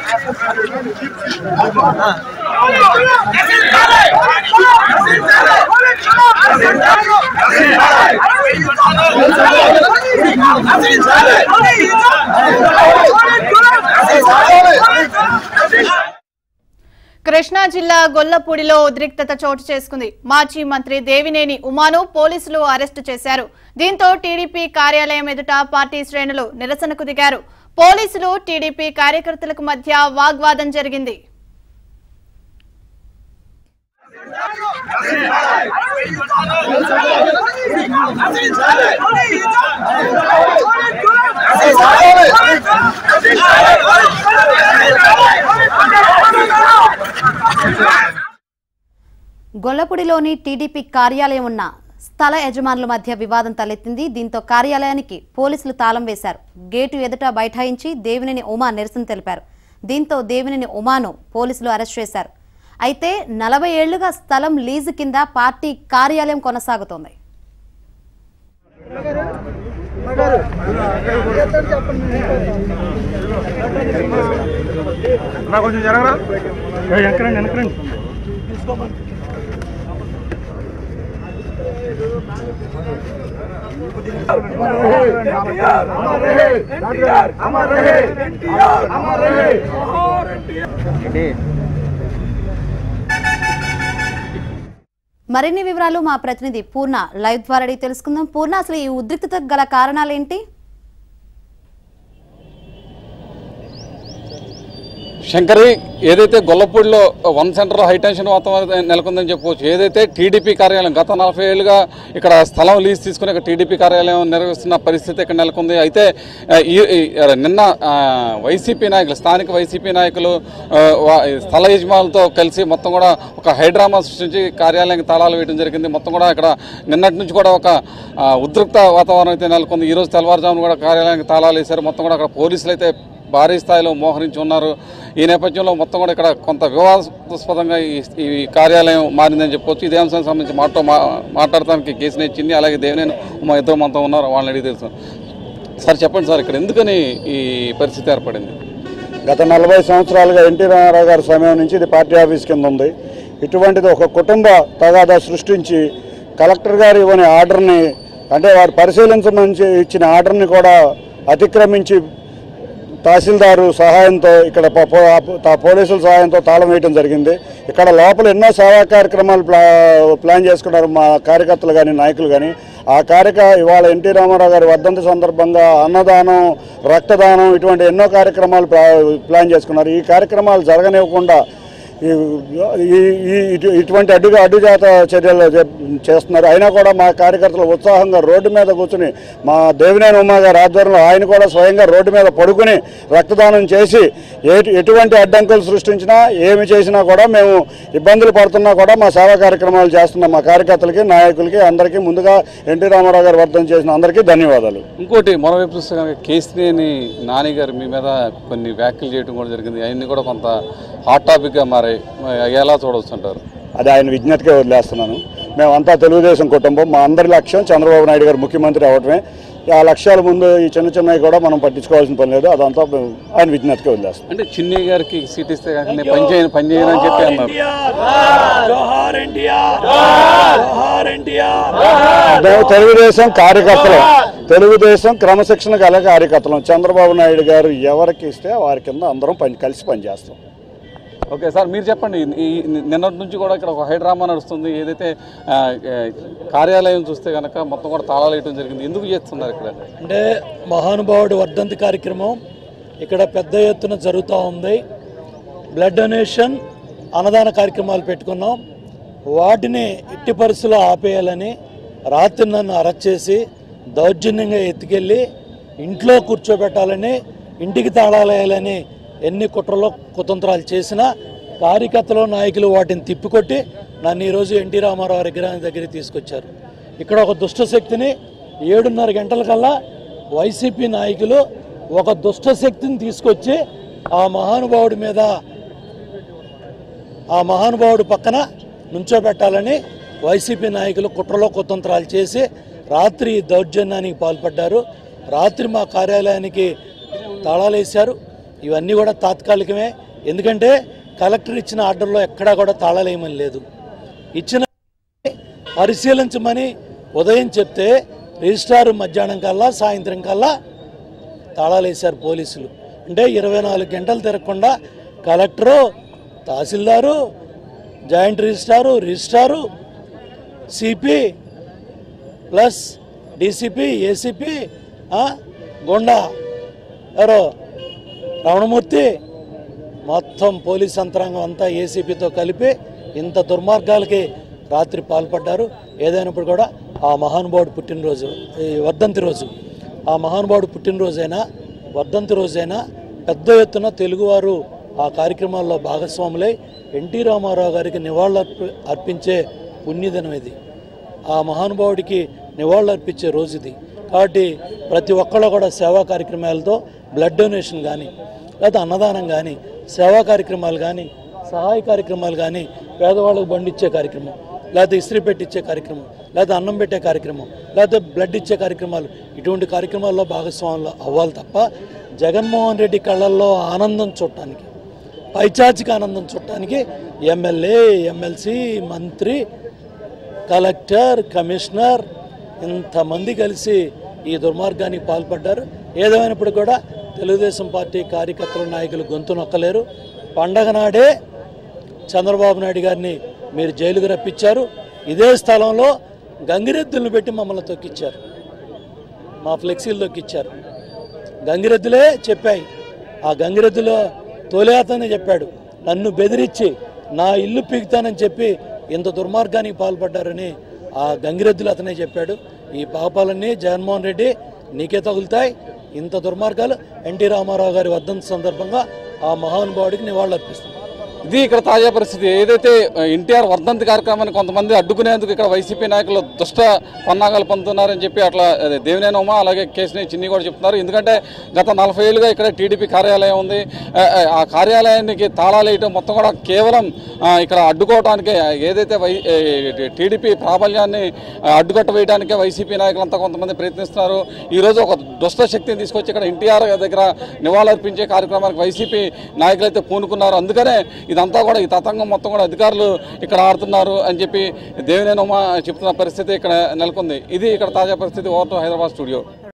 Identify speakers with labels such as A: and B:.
A: కృష్ణా జిల్లా గొల్లపూడిలో ఉద్రిక్తత చోటు చేసుకుంది. మాజీ మంత్రి దేవినేని ఉమాను పోలీసులు అరెస్టు చేశారు. దీంతో టీడీపీ కార్యాలయం ఎదుట పార్టీ శ్రేణులు నిరసనకు దిగారు. పోలీసులు టీడీపీ కార్యకర్తలకు మధ్య వాగ్వాదం జరిగింది.
B: గొల్లపూడిలోని టీడీపీ కార్యాలయం ఉన్న స్థల యజమానుల మధ్య వివాదం తలెత్తింది. దీంతో కార్యాలయానికి పోలీసులు తాళం వేశారు. గేటు ఎదుట బైఠాయించి దేవినేని ఉమా నిరసన తెలిపారు. దీంతో దేవినేని ఉమాను పోలీసులు అరెస్ట్ చేశారు. అయితే 40 ఏళ్లుగా స్థలం లీజు కింద పార్టీ కార్యాలయం కొనసాగుతోంది. మరిన్ని వివరాలు మా ప్రతినిధి పూర్ణ లైవ్ ద్వారా అడిగి తెలుసుకుందాం. పూర్ణ, అసలు ఈ ఉద్రిక్తతకు గల కారణాలు ఏంటి?
C: శంకరి, ఏదైతే గొల్లపూడిలో వన్ సెంటర్ హైటెన్షన్ వాతావరణం నెలకొందని చెప్పవచ్చు. ఏదైతే టీడీపీ కార్యాలయం గత 40 ఏళ్లుగా ఇక్కడ స్థలం లీజ్ తీసుకుని ఇక్కడ టీడీపీ కార్యాలయం నిర్వహిస్తున్న పరిస్థితి ఇక్కడ నెలకొంది. అయితే నిన్న వైసీపీ నాయకులు, స్థానిక వైసీపీ నాయకులు స్థల యజమానులతో కలిసి మొత్తం కూడా ఒక హైడ్రామా సృష్టించి కార్యాలయానికి తాళాలు వేయడం జరిగింది. మొత్తం కూడా ఇక్కడ నిన్నటి నుంచి కూడా ఒక ఉద్రిక్త వాతావరణం అయితే నెలకొంది. ఈరోజు తెల్లవారుజామున కూడా కార్యాలయానికి తాళాలు వేశారు. మొత్తం కూడా అక్కడ పోలీసులు అయితే భారీ స్థాయిలో మోహరించి ఉన్నారు. ఈ నేపథ్యంలో మొత్తం కూడా ఇక్కడ కొంత వివాదాస్పదంగా ఈ కార్యాలయం మారిందని చెప్పవచ్చు. ఇదే అంశానికి సంబంధించి మాట్లాడటానికి కేసుని ఇచ్చింది. అలాగే దేవినేని ఉమా ఇద్దరు మనతో ఉన్నారు, వాళ్ళని అడిగి తెలుసు. సార్ చెప్పండి సార్, ఇక్కడ ఎందుకని ఈ పరిస్థితి ఏర్పడింది?
D: గత 40 సంవత్సరాలుగా ఎన్టీ రామారావు గారి సమయం నుంచి ఇది పార్టీ ఆఫీస్ కింద ఉంది. ఇటువంటిది ఒక కుటుంబ తగాదా సృష్టించి కలెక్టర్ గారు ఇవ్వని ఆర్డర్ని, అంటే వారు పరిశీలించమని ఇచ్చిన ఆర్డర్ని కూడా అతిక్రమించి తహసీల్దారు సహాయంతో, ఇక్కడ పోలీసుల సహాయంతో తాళం వేయడం జరిగింది. ఇక్కడ లోపల ఎన్నో సేవా కార్యక్రమాలు ప్లాన్ చేసుకున్నారు మా కార్యకర్తలు కానీ నాయకులు కానీ. ఆ ఇవాళ ఎన్టీ రామారావు గారి వర్ధంతి సందర్భంగా అన్నదానం, రక్తదానం ఇటువంటి ఎన్నో కార్యక్రమాలు ప్లాన్ చేసుకున్నారు. ఈ కార్యక్రమాలు జరగనివ్వకుండా ఇటువంటి అడ్డుజాత చర్యలు చేస్తున్నారు. అయినా కూడా మా కార్యకర్తలు ఉత్సాహంగా రోడ్డు మీద కూర్చుని, మా దేవినేని ఉమా గారి ఆధ్వర్యంలో ఆయన కూడా స్వయంగా రోడ్డు మీద పడుకుని రక్తదానం చేసి ఎటువంటి అడ్డంకులు సృష్టించినా ఏమి చేసినా కూడా మేము ఇబ్బందులు పడుతున్నా కూడా మా సేవా కార్యక్రమాలు చేస్తున్నాం. మా కార్యకర్తలకి, నాయకులకి అందరికీ ముందుగా ఎన్టీ రామారావు గారు వర్ధంతి చేసిన అందరికీ ధన్యవాదాలు.
C: ఇంకోటి మరోవైపు చూస్తే కనుక కేసినేని నాని గారు మీ మీద కొన్ని వ్యాఖ్యలు చేయడం కూడా జరిగింది. అవన్నీ కూడా కొంత హాట్ టాపిక్గా మారాయి. ఎలా చూడవచ్చు అంటారు?
D: అది ఆయన విజ్ఞతకే వదిలేస్తున్నాను. మేమంతా తెలుగుదేశం కుటుంబం. మా అందరి లక్ష్యం చంద్రబాబు నాయుడు గారు ముఖ్యమంత్రి అవడమే. ఆ లక్ష్యాల ముందు ఈ చిన్నవి కూడా మనం పట్టించుకోవాల్సిన పని లేదు. అదంతా ఆయన విజ్ఞతకే వదిలేస్తాం.
C: అంటే చిన్ని గారికి సీట్ ఇస్తే పని చేయను అని చెప్పి అన్నారు.
D: తెలుగుదేశం కార్యకర్తలు, తెలుగుదేశం క్రమశిక్షణ గల కార్యకర్తలు. చంద్రబాబు నాయుడు గారు ఎవరికి ఇస్తే వారి కింద అందరం కలిసి పనిచేస్తాం.
C: ఓకే సార్, మీరు చెప్పండి. నిన్నటి నుంచి కూడా ఇక్కడ ఒక హైడ్రామా నడుస్తుంది. ఏదైతే కార్యాలయం చూస్తే కనుక మొత్తం కూడా తాళాలు వేయడం జరిగింది. ఎందుకు చేస్తున్నారు ఇక్కడ?
E: అంటే మహానుభావుడు వర్ధంతి కార్యక్రమం ఇక్కడ పెద్ద ఎత్తున జరుగుతూ ఉంది. బ్లడ్ డొనేషన్, అన్నదాన కార్యక్రమాలు పెట్టుకున్నాం. వాటిని ఎట్టి పరిస్థితుల్లో ఆపేయాలని రాత్రి నన్ను అరెస్ట్ చేసి దౌర్జన్యంగా ఎత్తుకెళ్ళి ఇంట్లో కూర్చోబెట్టాలని, ఇంటికి తాళాలు వేయాలని ఎన్ని కుట్రలో కుతంత్రాలు చేసినా కార్యకర్తలు, నాయకులు వాటిని తిప్పికొట్టి నన్ను ఈరోజు ఎన్టీ రామారావు విగ్రహం దగ్గరికి తీసుకొచ్చారు. ఇక్కడ ఒక దుష్ట శక్తిని 7:30 గంటలకల్లా వైసీపీ నాయకులు ఒక దుష్ట శక్తిని తీసుకొచ్చి ఆ మహానుభావుడు పక్కన నుంచోబెట్టాలని వైసీపీ నాయకులు కుట్రలో కుతంత్రాలు చేసి రాత్రి దౌర్జన్యానికి పాల్పడ్డారు. రాత్రి మా కార్యాలయానికి తాళాలు వేశారు. ఇవన్నీ కూడా తాత్కాలికమే. ఎందుకంటే కలెక్టర్ ఇచ్చిన ఆర్డర్లో ఎక్కడా కూడా తాళాలేయమని లేదు. ఇచ్చిన పరిశీలించమని ఉదయం చెప్తే రిజిస్ట్రార్ మధ్యాహ్నం కల్లా సాయంత్రం కల్లా తాళాలు వేశారు పోలీసులు. అంటే 24 గంటలు తిరగకుండా కలెక్టరు, తహసీల్దారు, joint registrar, CP plus DCP, ACP, గొండా ఎవరో రమణమూర్తి, మొత్తం పోలీస్ యంత్రాంగం అంతా ఏసీపీతో కలిపి ఇంత దుర్మార్గాలకి రాత్రి పాల్పడ్డారు. ఏదైనప్పుడు కూడా ఆ మహానుభావుడు పుట్టినరోజు, ఈ వర్ధంతి రోజు, ఆ మహానుభావుడు పుట్టినరోజైనా వర్ధంతి రోజైనా పెద్ద ఎత్తున తెలుగువారు ఆ కార్యక్రమాల్లో భాగస్వాములై ఎన్టీ రామారావు గారికి నివాళులు అర్పించే పుణ్యదినం ఇది. ఆ మహానుభావుడికి నివాళులు అర్పించే రోజు ఇది. కాబట్టి ప్రతి ఒక్కళ్ళు కూడా సేవా కార్యక్రమాలతో బ్లడ్ డొనేషన్ కానీ, లేదా అన్నదానం కానీ, సేవా కార్యక్రమాలు కానీ, సహాయ కార్యక్రమాలు కానీ, పేదవాళ్ళకు బండి ఇచ్చే కార్యక్రమం, లేకపోతే ఇస్త్రీ పెట్టిచ్చే కార్యక్రమం, లేదా అన్నం పెట్టే కార్యక్రమం, లేకపోతే బ్లడ్ ఇచ్చే కార్యక్రమాలు, ఇటువంటి కార్యక్రమాల్లో భాగస్వాములు అవ్వాలి తప్ప జగన్మోహన్ రెడ్డి కళ్ళల్లో ఆనందం చూడటానికి, పైచాచిక ఆనందం చూడటానికి ఎమ్మెల్యే, ఎమ్మెల్సీ, మంత్రి, కలెక్టర్, కమిషనర్ ఇంతమంది కలిసి ఈ దుర్మార్గానికి పాల్పడ్డారు. ఏదేమైనప్పుడు కూడా తెలుగుదేశం పార్టీ కార్యకర్తల నాయకులు గొంతు నొక్కలేరు. పండగ నాడే చంద్రబాబు నాయుడు గారిని మీరు జైలుకు రప్పించారు. ఇదే స్థలంలో గంగిరెద్దులను పెట్టి మమ్మల్ని తొక్కిచ్చారు, మా ఫ్లెక్సీలు తొక్కిచ్చారు. గంగిరెద్దులే చెప్పాయి. ఆ గంగిరెద్దులో తోలేతనే చెప్పాడు, నన్ను బెదిరించి నా ఇల్లు పీకుతానని చెప్పి ఇంత దుర్మార్గానికి పాల్పడ్డారని ఆ గంగిరెద్దులు అతనే చెప్పాడు. ఈ పాపాలన్నీ జగన్మోహన్ రెడ్డి నీకే తగులుతాయి. ఇంత దుర్మార్గాలు ఎన్టీ రామారావు గారి వర్ధంతి సందర్భంగా ఆ మహానుభావుడికి నివాళులు అర్పిస్తాం.
C: ఇది ఇక్కడ తాజా పరిస్థితి. ఏదైతే ఎన్టీఆర్ వర్ధంతి కార్యక్రమాన్ని కొంతమంది అడ్డుకునేందుకు ఇక్కడ వైసీపీ నాయకులు దుష్ట పన్నాగాలు పొందుతున్నారని చెప్పి అట్లా దేవినేని ఉమా అలాగే కేశినేని చిన్ని కూడా చెప్తున్నారు. ఎందుకంటే గత 40 ఏళ్ళుగా ఇక్కడ టీడీపీ కార్యాలయం ఉంది. ఆ కార్యాలయానికి తాళాలు వేయటం మొత్తం కూడా కేవలం ఇక్కడ అడ్డుకోవడానికి, ఏదైతే టీడీపీ ప్రాబల్యాన్ని అడ్డుకట్ట వేయడానికే వైసీపీ నాయకులంతా కొంతమంది ప్రయత్నిస్తున్నారు. ఈరోజు ఒక దుష్ట శక్తిని తీసుకొచ్చి ఇక్కడ ఎన్టీఆర్ దగ్గర నివాళులర్పించే కార్యక్రమానికి వైసీపీ నాయకులైతే పూనుకున్నారు. అందుకనే ఇదంతా కూడా ఈ తతంగం మొత్తం కూడా అధికారులు ఇక్కడ ఆడుతున్నారు అని చెప్పి దేవినేని ఉమా చెప్తున్న పరిస్థితి ఇక్కడ నెలకొంది. ఇది ఇక్కడ తాజా పరిస్థితి. Over to Hyderabad studio.